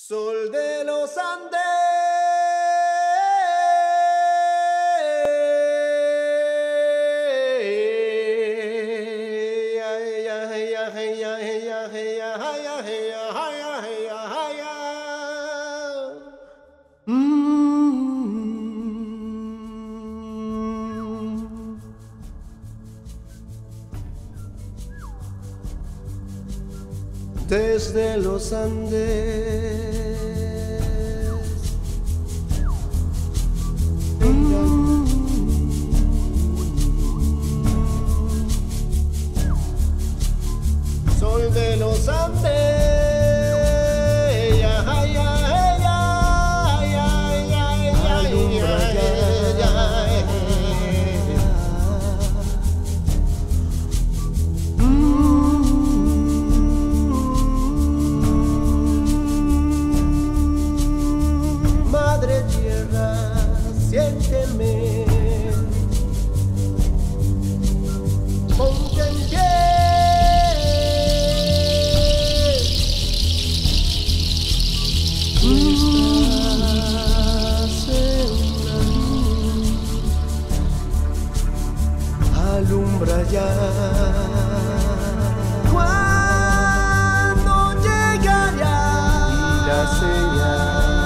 Sol de los Andes. Desde los Andes Sol de los Andes. Siénteme, ponte en pie. Estás en la luz, alumbra ya. Cuando llegará y la señal.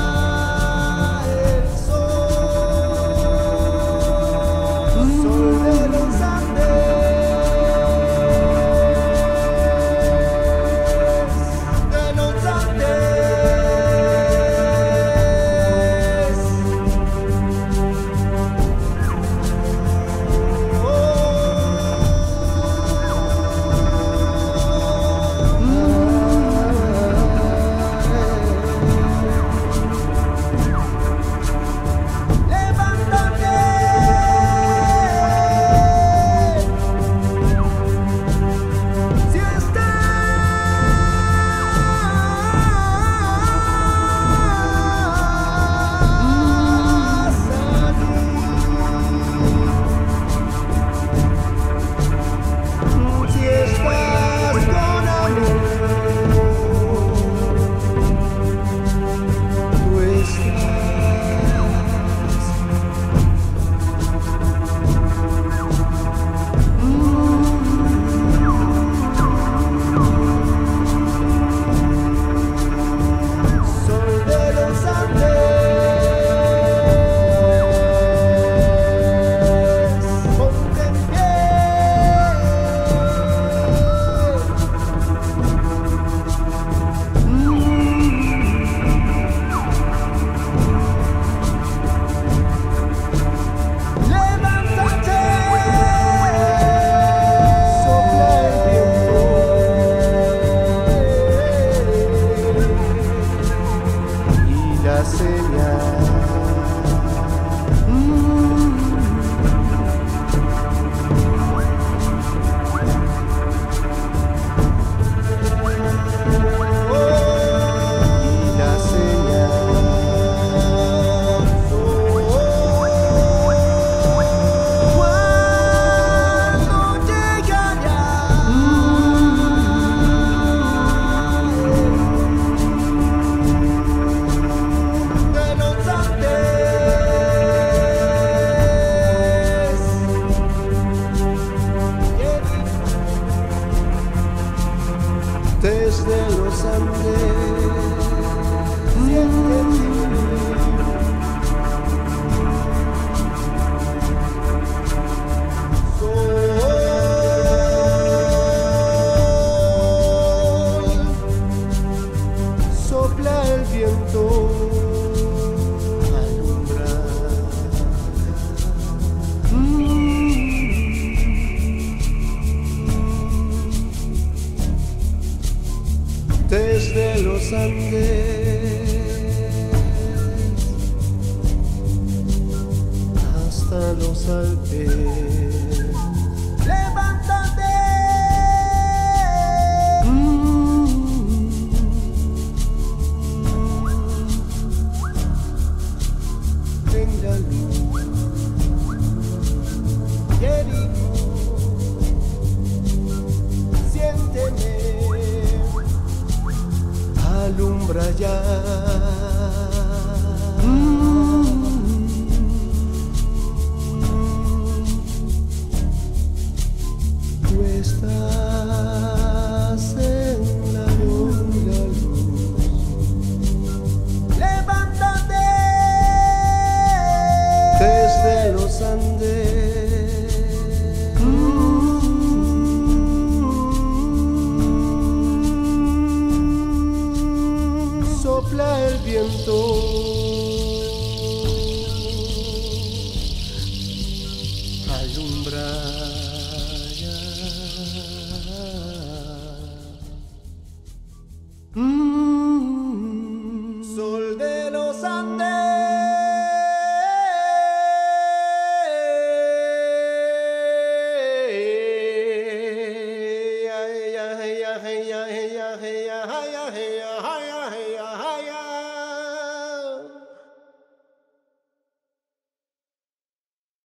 Desde los Andes, siénteme. Sol, sopla el viento, alumbra. Desde los Andes hasta los Alpes, levántate. En la luz, querido, siénteme. Alumbra ya. Tú estás en la luna, levántate desde los Andes. Sopla el viento, alumbra ya. Sol de los Andes.